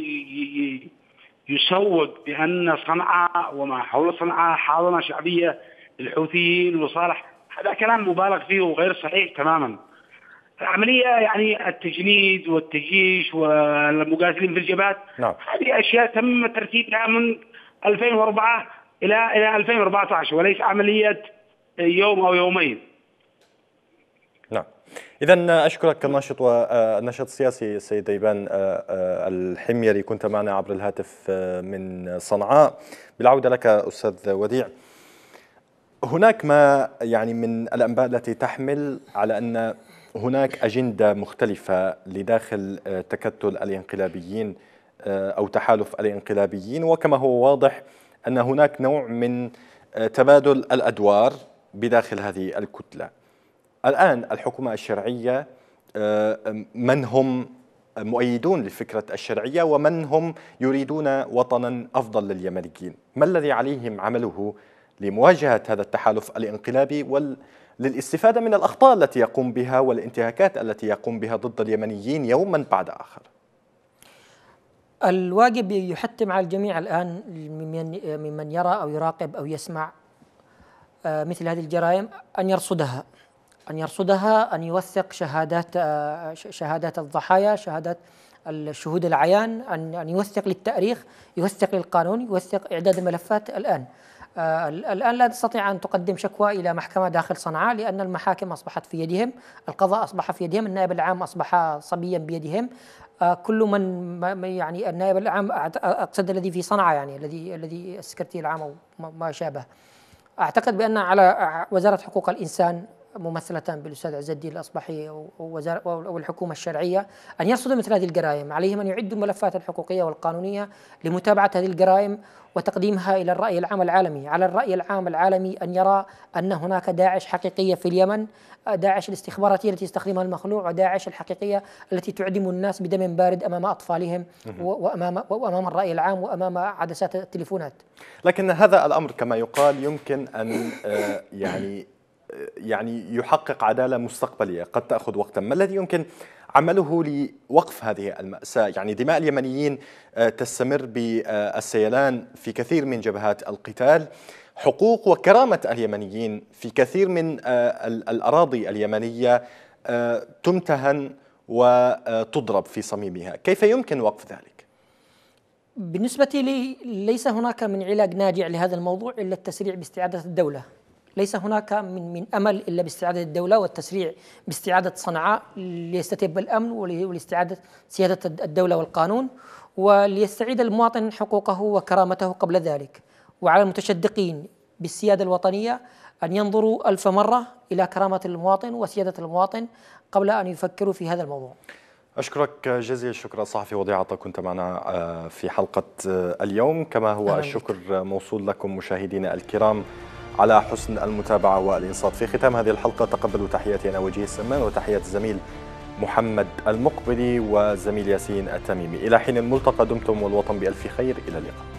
يسوق بأن صنعاء وما حول صنعاء حاضنة شعبية للحوثيين وصالح، هذا كلام مبالغ فيه وغير صحيح تماما. العملية يعني التجنيد والتجيش والمقاتلين في الجبهات، نعم. هذه أشياء تم ترتيبها من 2004 إلى 2014، وليس عملية يوم أو يومين. نعم. إذا أشكرك الناشط السياسي السيد ديبان الحميري، كنت معنا عبر الهاتف من صنعاء. بالعودة لك أستاذ وديع، هناك ما يعني من الأنباء التي تحمل على أن هناك أجندة مختلفة لداخل تكتل الانقلابيين أو تحالف الانقلابيين، وكما هو واضح أن هناك نوع من تبادل الأدوار بداخل هذه الكتلة. الآن الحكومة الشرعية من هم مؤيدون لفكرة الشرعية ومن هم يريدون وطنا أفضل لليمنيين؟ ما الذي عليهم عمله لمواجهة هذا التحالف الانقلابي وللاستفادة من الأخطاء التي يقوم بها والانتهاكات التي يقوم بها ضد اليمنيين يوما بعد آخر؟ الواجب يحتم على الجميع الآن ممن يرى أو يراقب أو يسمع مثل هذه الجرائم أن يرصدها، أن يوثق شهادات الضحايا، شهادات الشهود العيان، أن يوثق للتاريخ، يوثق للقانون، يوثق إعداد الملفات. الآن لا تستطيع أن تقدم شكوى إلى محكمة داخل صنعاء، لأن المحاكم أصبحت في يدهم، القضاء أصبح في يدهم، النائب العام أصبح صبيا بيدهم. كل من يعني النائب العام، أقصد الذي في صنعاء، يعني الذي السكرتير العام أو ما شابه. أعتقد بأن على وزارة حقوق الإنسان ممثلة بالأستاذ عز الدين الأصبحي أو الحكومة الشرعية أن يرصدوا مثل هذه الجرائم. عليهم أن يعدوا الملفات الحقوقية والقانونية لمتابعة هذه الجرائم وتقديمها إلى الرأي العام العالمي. على الرأي العام العالمي أن يرى أن هناك داعش حقيقية في اليمن، داعش الاستخباراتية التي يستخدمها المخلوع، وداعش الحقيقية التي تعدم الناس بدم بارد أمام أطفالهم وأمام الرأي العام وأمام عدسات التليفونات. لكن هذا الأمر كما يقال يمكن أن يعني يحقق عدالة مستقبلية قد تأخذ وقتا. ما الذي يمكن عمله لوقف هذه المأساة؟ يعني دماء اليمنيين تستمر بالسيلان في كثير من جبهات القتال، حقوق وكرامة اليمنيين في كثير من الأراضي اليمنية تمتهن وتضرب في صميمها. كيف يمكن وقف ذلك؟ بالنسبة لي ليس هناك من علاج ناجع لهذا الموضوع إلا التسريع باستعادة الدولة. ليس هناك من أمل إلا باستعادة الدولة والتسريع باستعادة صنعاء ليستتب الأمن ولاستعادة سيادة الدولة والقانون، وليستعيد المواطن حقوقه وكرامته قبل ذلك. وعلى المتشدقين بالسيادة الوطنية أن ينظروا ألف مرة إلى كرامة المواطن وسيادة المواطن قبل أن يفكروا في هذا الموضوع. أشكرك جزيل الشكر الصحفي وديع عطا، كنت معنا في حلقة اليوم. كما هو الشكر موصول لكم مشاهدينا الكرام على حسن المتابعة والإنصات. في ختام هذه الحلقة تقبلوا تحياتي أنا وجيه السمان وتحيات الزميل محمد المقبلي وزميل ياسين التميمي. إلى حين الملتقى دمتم والوطن بألف خير، إلى اللقاء.